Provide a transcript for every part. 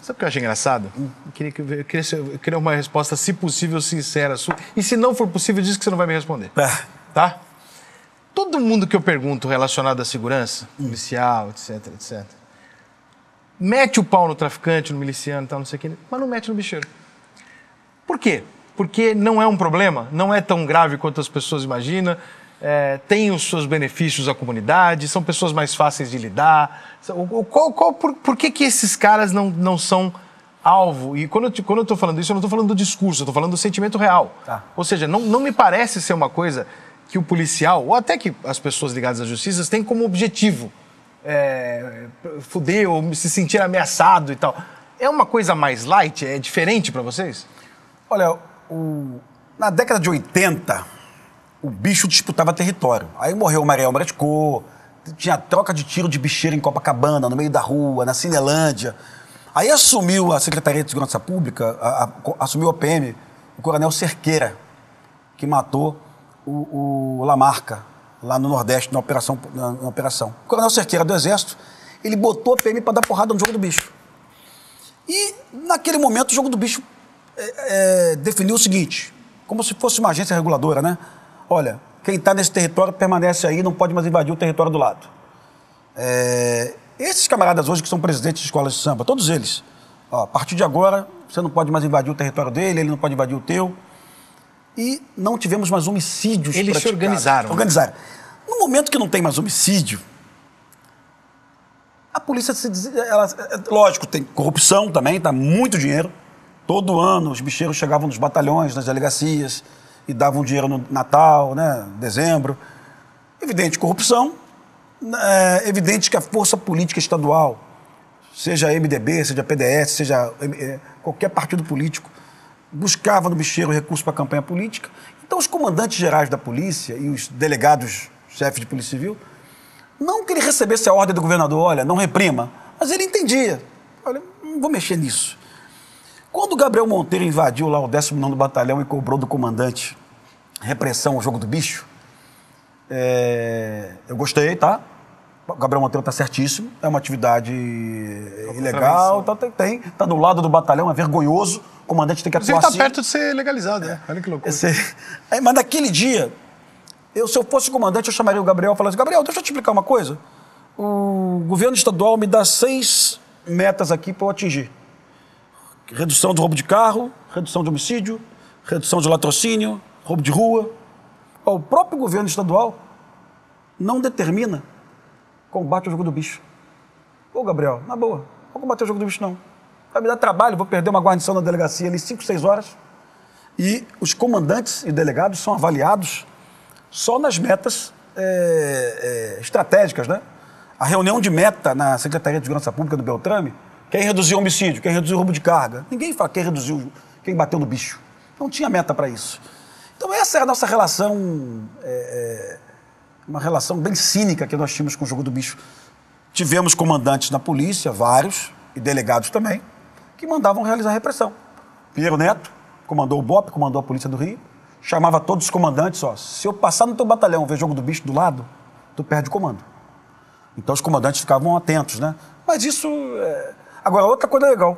Sabe o que eu acho engraçado? Eu queria uma resposta, se possível, sincera sua. E se não for possível, diz que você não vai me responder. Tá? Todo mundo que eu pergunto relacionado à segurança, policial, etc, etc, mete o pau no traficante, no miliciano e tal, não sei o que, mas não mete no bicheiro. Por quê? Porque não é um problema, não é tão grave quanto as pessoas imaginam, tem os seus benefícios à comunidade, são pessoas mais fáceis de lidar. Por que esses caras não são alvo? E quando eu estou falando isso, eu não estou falando do discurso, eu estou falando do sentimento real. Tá. Ou seja, não me parece ser uma coisa que o policial, ou até que as pessoas ligadas à justiça, têm como objetivo fuder ou se sentir ameaçado e tal. É uma coisa mais light? É diferente para vocês? Olha, na década de 80, o bicho disputava território. Aí morreu o Mariel Maretcô, tinha troca de tiro de bicheiro em Copacabana, no meio da rua, na Cinelândia. Aí assumiu a Secretaria de Segurança Pública, assumiu a PM, o coronel Cerqueira, que matou o Lamarca, lá no Nordeste, na operação. O coronel Cerqueira do Exército, ele botou a PM para dar porrada no jogo do bicho. E, naquele momento, o jogo do bicho definiu o seguinte, como se fosse uma agência reguladora, né? Olha, quem está nesse território permanece aí, não pode mais invadir o território do lado. Esses camaradas hoje que são presidentes de escolas de samba, todos eles, a partir de agora, você não pode mais invadir o território dele, ele não pode invadir o teu. E não tivemos mais homicídios praticados. Eles se organizaram. No momento que não tem mais homicídio, a polícia, lógico, tem corrupção também, dá muito dinheiro. Todo ano os bicheiros chegavam nos batalhões, nas delegacias, e davam dinheiro no Natal, né, dezembro. Evidente corrupção, evidente que a força política estadual, seja MDB, seja PDS, seja qualquer partido político, buscava no bicheiro recursos para a campanha política. Então os comandantes gerais da polícia e os delegados, chefes de polícia civil, não que ele recebesse a ordem do governador, olha, não reprima, mas ele entendia, olha, não vou mexer nisso. Quando o Gabriel Monteiro invadiu lá o 19º Batalhão e cobrou do comandante repressão ao jogo do bicho, eu gostei, tá? O Gabriel Monteiro está certíssimo, é uma atividade ilegal, tá do lado do batalhão, é vergonhoso, o comandante tem que atuar assim. Ele está perto de ser legalizado, né? Olha que loucura. Mas naquele dia, se eu fosse comandante, eu chamaria o Gabriel e falaria assim, Gabriel, deixa eu te explicar uma coisa. O governo estadual me dá 6 metas aqui para eu atingir. Redução do roubo de carro, redução de homicídio, redução de latrocínio, roubo de rua. O próprio governo estadual não determina combate ao jogo do bicho. Ô, Gabriel, na boa, não vou combater o jogo do bicho, não. Vai me dar trabalho, vou perder uma guarnição na delegacia ali 5, 6 horas. E os comandantes e delegados são avaliados só nas metas estratégicas, né? A reunião de meta na Secretaria de Segurança Pública do Beltrame, quem reduziu o homicídio, quem reduziu o roubo de carga. Ninguém fala quem bateu no bicho. Não tinha meta para isso. Então essa é a nossa relação, uma relação bem cínica que nós tínhamos com o jogo do bicho. Tivemos comandantes na polícia, vários, e delegados também, que mandavam realizar a repressão. Pinheiro Neto comandou o BOP, comandou a Polícia do Rio, chamava todos os comandantes, se eu passar no teu batalhão e ver jogo do bicho do lado, tu perde o comando. Então os comandantes ficavam atentos, né? Mas isso... Agora, outra coisa legal,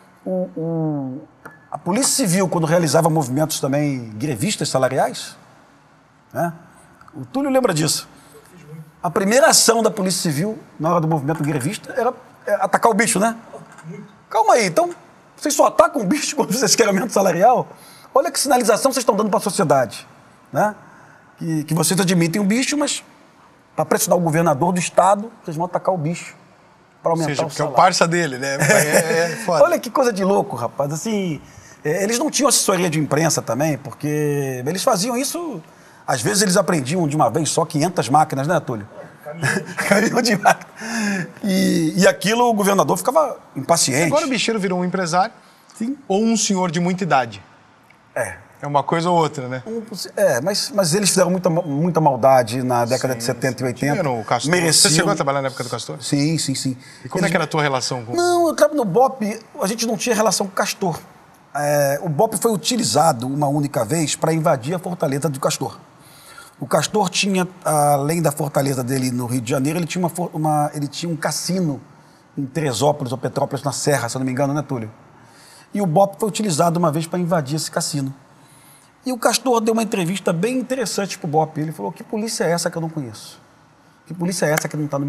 a Polícia Civil, quando realizava movimentos também grevistas salariais, né? O Túlio lembra disso. A primeira ação da Polícia Civil, na hora do movimento grevista, era atacar o bicho, né? Calma aí, então, vocês só atacam o bicho quando vocês querem aumento salarial? Olha que sinalização vocês estão dando para a sociedade, né? Que vocês admitem o bicho, mas para pressionar o governador do estado, vocês vão atacar o bicho para aumentar o salário. Porque é o parça dele, né? Foda. Olha que coisa de louco, rapaz. Assim, eles não tinham assessoria de imprensa também, porque eles faziam isso... Às vezes eles aprendiam de uma vez só 500 máquinas, né, Túlio? Caminhão de máquina. E aquilo o governador ficava impaciente. Agora o bicheiro virou um empresário. Sim. Ou um senhor de muita idade. É uma coisa ou outra, né? Mas eles fizeram muita maldade na década de 70 e 80. No Castor. Você chegou a trabalhar na época do Castor? Sim. E como é que era a tua relação com... Não, eu trabalho no BOP, a gente não tinha relação com o Castor. O BOP foi utilizado uma única vez para invadir a fortaleza do Castor. O Castor tinha, além da fortaleza dele no Rio de Janeiro, ele tinha um cassino em Teresópolis ou Petrópolis, na Serra, se eu não me engano, né, Túlio? E o BOPE foi utilizado uma vez para invadir esse cassino. E o Castor deu uma entrevista bem interessante para o BOPE. Ele falou, que polícia é essa que eu não conheço? Que polícia é essa que não está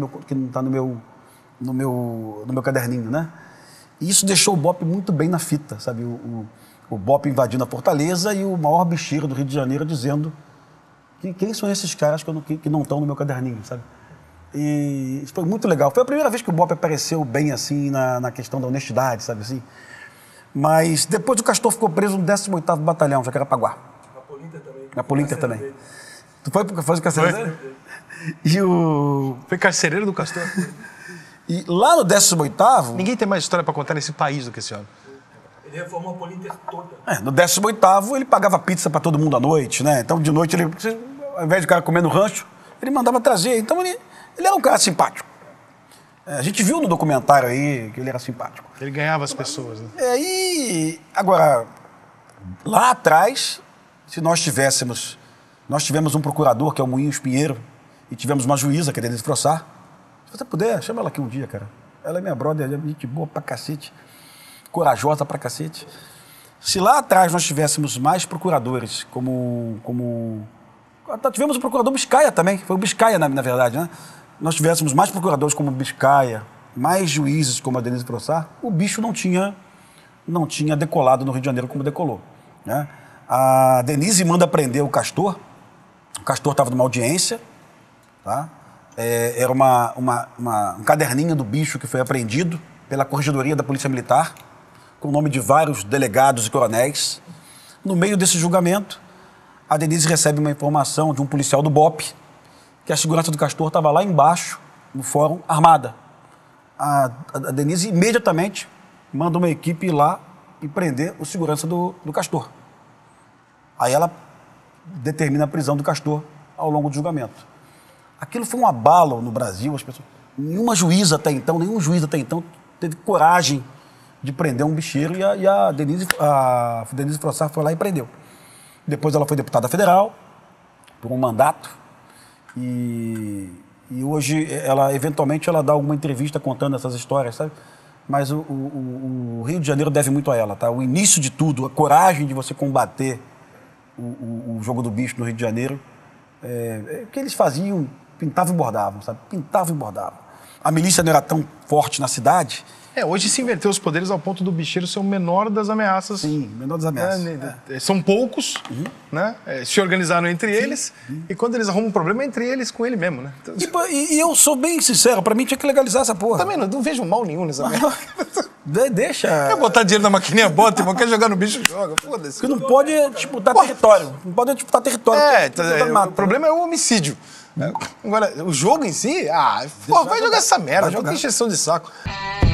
no meu caderninho, né? E isso deixou o BOPE muito bem na fita, sabe? O BOPE invadindo a Fortaleza e o maior bicheiro do Rio de Janeiro dizendo quem são esses caras que não estão no meu caderninho, sabe? E isso foi muito legal. Foi a primeira vez que o BOPE apareceu bem assim na questão da honestidade, sabe assim? Mas depois o Castor ficou preso no 18º Batalhão, Jacarepaguá. Na Polínter também. Tu foi o carcereiro? Foi carcereiro do Castor? E lá no 18º... Ninguém tem mais história para contar nesse país do que esse homem. Ele reformou a Polínter toda. No 18º ele pagava pizza para todo mundo à noite, né? Então de noite ele, ao invés de o cara comer no rancho, ele mandava trazer. Então ele era um cara simpático. A gente viu no documentário aí que ele era simpático. Ele ganhava as pessoas, né? Agora, lá atrás, se nós tivemos um procurador, que é o Moinhos Pinheiro, e tivemos uma juíza, que é a Denise Frossard. Se você puder, chama ela aqui um dia, cara. Ela é minha brother, ela é gente boa pra cacete, corajosa pra cacete. Se lá atrás nós tivéssemos mais procuradores, tivemos o procurador Biscaia também, foi o Biscaia, na verdade, né? Nós tivéssemos mais procuradores como Biscaia, mais juízes como a Denise Frossard, o bicho não tinha decolado no Rio de Janeiro como decolou, né? A Denise manda prender o Castor estava numa audiência, tá? Era um caderninho do bicho que foi apreendido pela Corregedoria da Polícia Militar, com o nome de vários delegados e coronéis. No meio desse julgamento, a Denise recebe uma informação de um policial do BOPE que a segurança do Castor estava lá embaixo, no fórum, armada. A Denise imediatamente manda uma equipe ir lá e prender o segurança do Castor. Aí ela determina a prisão do Castor ao longo do julgamento. Aquilo foi um abalo no Brasil, as pessoas... Nenhum juiz até então teve coragem de prender um bicheiro e a Denise Frossard foi lá e prendeu. Depois ela foi deputada federal por um mandato e hoje eventualmente ela dá alguma entrevista contando essas histórias, sabe? Mas o Rio de Janeiro deve muito a ela, tá? O início de tudo, a coragem de você combater o jogo do bicho no Rio de Janeiro, o que eles faziam, pintavam e bordavam, sabe? Pintavam e bordavam. A milícia não era tão forte na cidade. Hoje se inverteu os poderes ao ponto do bicheiro ser o menor das ameaças. Sim, menor das ameaças. São poucos, né? Se organizaram entre eles, e quando eles arrumam um problema, é entre eles com ele mesmo, né? Então, e eu sou bem sincero, pra mim tinha que legalizar essa porra. Também não vejo mal nenhum nessa merda. Deixa. Quer botar dinheiro na maquininha, bota, irmão. Quer jogar no bicho, joga. Foda-se. Porque não pode disputar território. Não pode disputar território. O problema é o homicídio. Agora, o jogo em si, vai jogar essa merda. Joga encheção de saco.